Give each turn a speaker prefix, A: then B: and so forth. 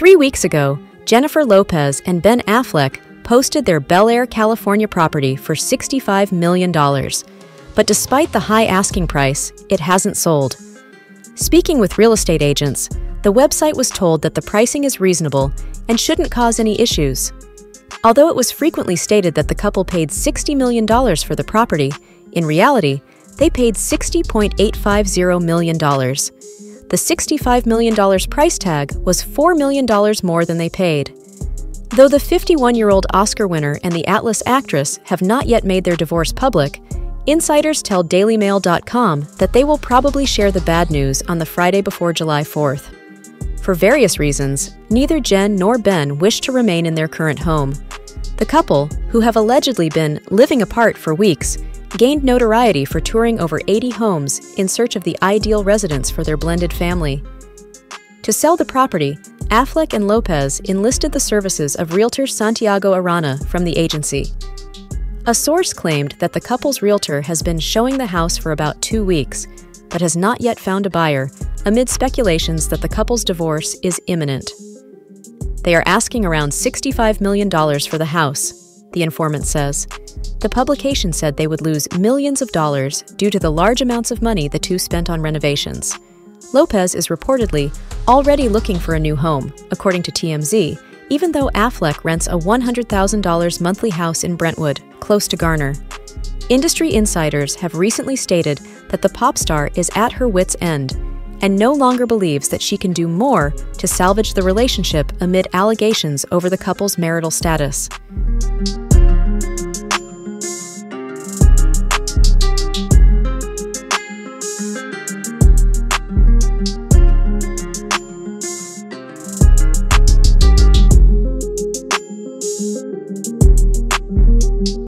A: 3 weeks ago, Jennifer Lopez and Ben Affleck posted their Bel Air, California property for $65 million. But despite the high asking price, it hasn't sold. Speaking with real estate agents, the website was told that the pricing is reasonable and shouldn't cause any issues. Although it was frequently stated that the couple paid $60 million for the property, in reality, they paid $60.850 million. The $65 million price tag was $4 million more than they paid. Though the 51-year-old Oscar winner and the Atlas actress have not yet made their divorce public, insiders tell DailyMail.com that they will probably share the bad news on the Friday before July 4th. For various reasons, neither Jen nor Ben wish to remain in their current home. The couple, who have allegedly been living apart for weeks, gained notoriety for touring over 80 homes in search of the ideal residence for their blended family. To sell the property, Affleck and Lopez enlisted the services of realtor Santiago Arana from the agency. A source claimed that the couple's realtor has been showing the house for about 2 weeks, but has not yet found a buyer, amid speculations that the couple's divorce is imminent. They are asking around $65 million for the house, the informant says. The publication said they would lose millions of dollars due to the large amounts of money the two spent on renovations. Lopez is reportedly already looking for a new home, according to TMZ, even though Affleck rents a $100,000 monthly house in Brentwood, close to Garner. Industry insiders have recently stated that the pop star is at her wit's end and no longer believes that she can do more to salvage the relationship amid allegations over the couple's marital status.